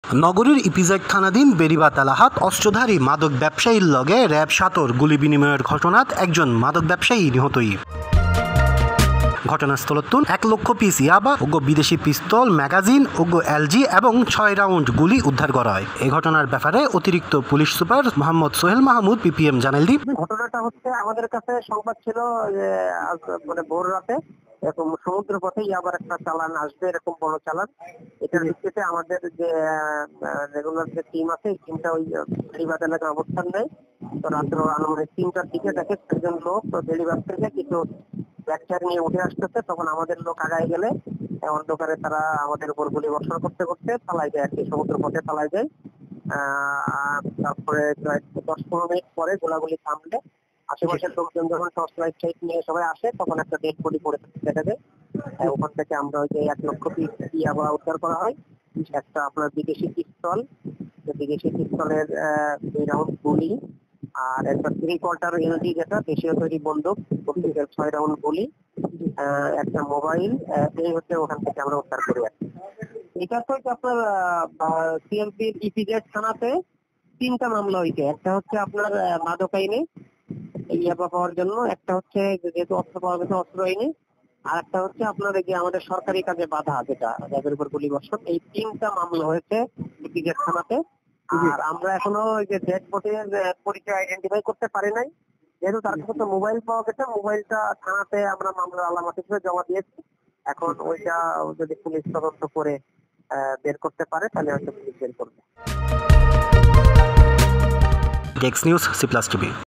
নগরীর ইপিজেড থানাধীন বেড়িবাত এলাহাত অস্ত্রধারী মাদক ব্যবসায়ীর লগে র্যাব ৭ গুলি বিনিময়ের ঘটনাত একজন মাদক ব্যবসায়ী নিহতই। ঘটনাস্থলতুন ১ লক্ষ পিস ইয়াবা ও বিদেশি পিস্তল, ম্যাগাজিন ও এলজি এবং ৬ রাউন্ড গুলি উদ্ধার করা হয়। এই ঘটনার ব্যাপারে অতিরিক্ত police super Mohammad Sohel Mahmud PPM জানাইল। ঘটনাটা হচ্ছে আমাদের কাছে সংবাদ ছিল যে মানে ভোর রাতে এরকম সমুদ্র পথে আবার একটা চালান আসবে, এরকম বড় চালান। এটার ভিত্তিতে আমাদের যে রেগুলার যে টিম আছে এই টিমটা ওই বেড়িবাদ এলাকায় অবস্থান নেয়। তো রাত্র আনুমানিক ৩টার দিকে দেখে একজন লোক বেড়িবাদ থেকে কিছু ব্যাগচার নিয়ে উঠে আসতেছে। তখন আমাদের লোক আগায় গেলে অন্ধকারে তারা আমাদের উপর গুলি বর্ষণ করতে করতে পালাই যায় আর কি, সমুদ্র পথে পালাই যায়। তারপরে ১০-১৫ মিনিট পরে গোলাগুলি থামলে আশেপাশের লোকজন যখন টর্চ লাইট নিয়ে সবাই আসে তখন একটা ডেড বডি পড়ে দেখা যায়। ওখান থেকে আমরা ওই যে ১ লক্ষ পিস ইয়াবা উদ্ধার করা হয়, একটা আপনার বিদেশি পিস্তল, বিদেশি পিস্তলের ২ রাউন্ড গুলি, আর একটা 3/4 এলডি যেটা দেশীয় তৈরি বন্দুক ৬ রাউন্ড গুলি, একটা মোবাইল, এই হচ্ছে ওখান থেকে আমরা উদ্ধার করি। এটা তো আপনার সিএমপির ইপিজেড থানাতে ৩টা মামলা হয়েছে। একটা হচ্ছে আপনার মাদক আইনে ইয়াবা পাওয়ার জন্য, একটা হচ্ছে যেহেতু অস্ত্র পাওয়া গেছে অস্ত্র আইনে, আর একটা হচ্ছে আপনার এই যে আমাদের সরকারি কাজে বাধা যেটা যাদের উপর গুলি বর্ষণ। এই 3টা মামলা হয়েছে ইপিজেড থানাতে। আর আমরা এখনো ওই যে ডেড বডির পরিচয় আইডেন্টিফাই করতে পারি নাই, যেহেতু তার কাছে তো মোবাইল পাওয়া গেছে। মোবাইলটা থানাতে আমরা মামলার আলামত হিসেবে জমা দিয়েছি। এখন ওইটা যদি পুলিশ তদন্ত করে বের করতে পারে তাহলে হয়তো পুলিশ বের করবে। Desk news, Cplustv।